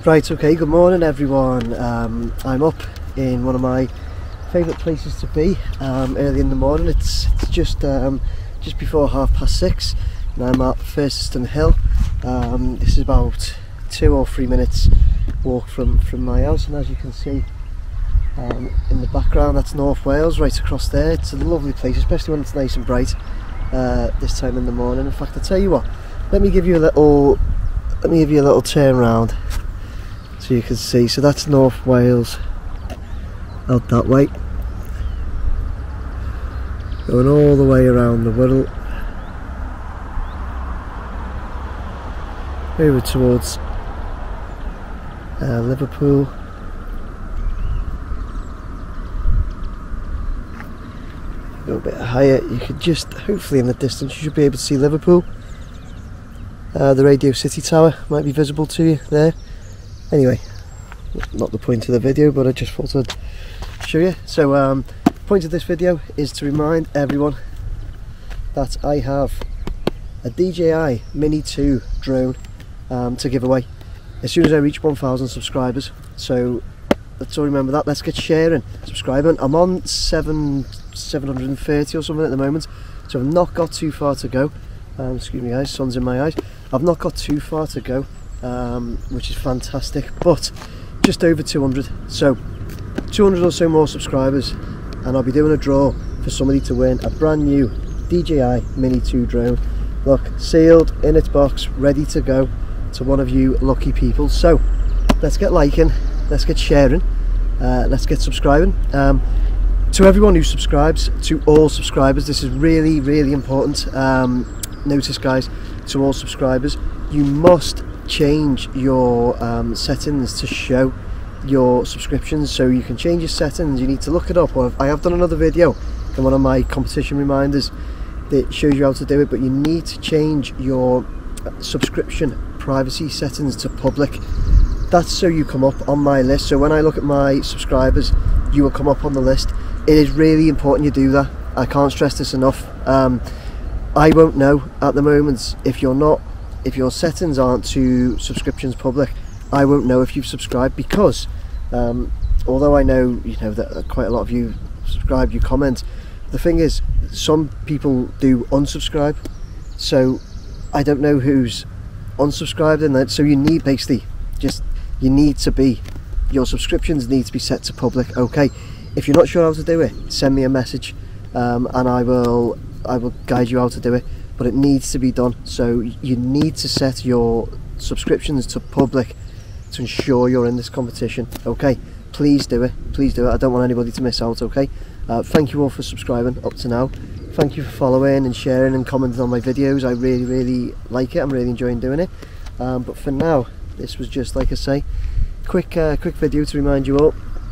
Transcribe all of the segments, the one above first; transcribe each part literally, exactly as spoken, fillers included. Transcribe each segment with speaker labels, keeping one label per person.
Speaker 1: Right, okay, good morning everyone. Um, I'm up in one of my favourite places to be um, early in the morning. It's, it's just um, just before half past six and I'm at Thurston Hill. Um, this is about two or three minutes walk from, from my house, and as you can see um, in the background, that's North Wales right across there. It's a lovely place, especially when it's nice and bright uh, this time in the morning. In fact, I'll tell you what, let me give you a little, let me give you a little turn round so you can see. So that's North Wales out that way, going all the way around the Wirral over towards uh, Liverpool. Go a bit higher, you could just, hopefully in the distance you should be able to see Liverpool. Uh, the Radio City Tower might be visible to you there. Anyway, not the point of the video, but I just thought I'd show you. So um, the point of this video is to remind everyone that I have a D J I Mini two drone um, to give away as soon as I reach one thousand subscribers. So let's all remember that. Let's get sharing, subscribing. I'm on seven seven hundred and thirty or something at the moment, so I've not got too far to go. Um, excuse me guys, sun's in my eyes. I've not got too far to go, um, which is fantastic, but just over two hundred, so two hundred or so more subscribers and I'll be doing a draw for somebody to win a brand new D J I Mini two drone. Look, sealed in its box, ready to go to one of you lucky people. So let's get liking, let's get sharing, uh, let's get subscribing. Um, to everyone who subscribes, to all subscribers, this is really really important. Um, notice guys, to all subscribers, you must change your um, settings to show your subscriptions. So you can change your settings, you need to look it up, or I have done another video in one of my competition reminders that shows you how to do it, but you need to change your subscription privacy settings to public. That's so you come up on my list. So when I look at my subscribers, you will come up on the list. It is really important you do that. I can't stress this enough. um, I won't know at the moment if you're not, if your settings aren't to subscriptions public. I won't know if you've subscribed, because um, although I know you know that quite a lot of you subscribe, you comment, the thing is some people do unsubscribe, so I don't know who's unsubscribed in that. So you need basically just you need to be, your subscriptions need to be set to public. Okay, if you're not sure how to do it, send me a message um, and I will I will guide you how to do it, but it needs to be done. So you need to set your subscriptions to public to ensure you're in this competition. Okay, please do it, please do it. I don't want anybody to miss out. Okay, uh, thank you all for subscribing up to now. Thank you for following and sharing and commenting on my videos. I really really like it, I'm really enjoying doing it. Um, but for now, this was just, like I say, quick uh, quick video to remind you all,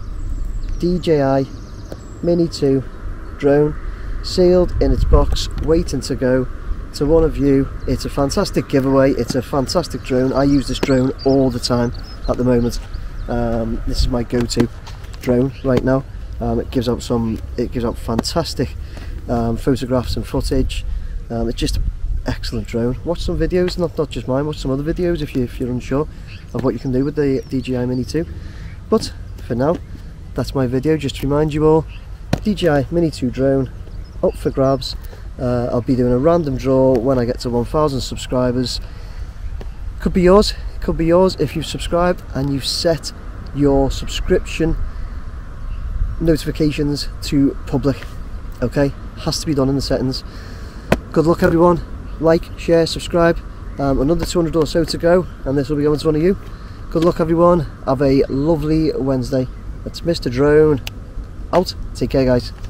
Speaker 1: D J I Mini two drone, sealed in its box, waiting to go to one of you. It's a fantastic giveaway, it's a fantastic drone. I use this drone all the time at the moment. Um, this is my go-to drone right now. Um, it gives out some it gives out fantastic um, photographs and footage. Um, it's just an excellent drone. Watch some videos, not not just mine, watch some other videos if, you, if you're unsure of what you can do with the D J I Mini two. But for now, that's my video, just to remind you all, D J I Mini two drone up for grabs. uh, I'll be doing a random draw when I get to one thousand subscribers. Could be yours, could be yours if you've subscribed and you've set your subscription notifications to public. Okay, has to be done in the settings. Good luck everyone, like, share, subscribe. Um, another two hundred or so to go and this will be going to one of you. Good luck everyone, have a lovely Wednesday. It's Mister Drone out. Take care guys.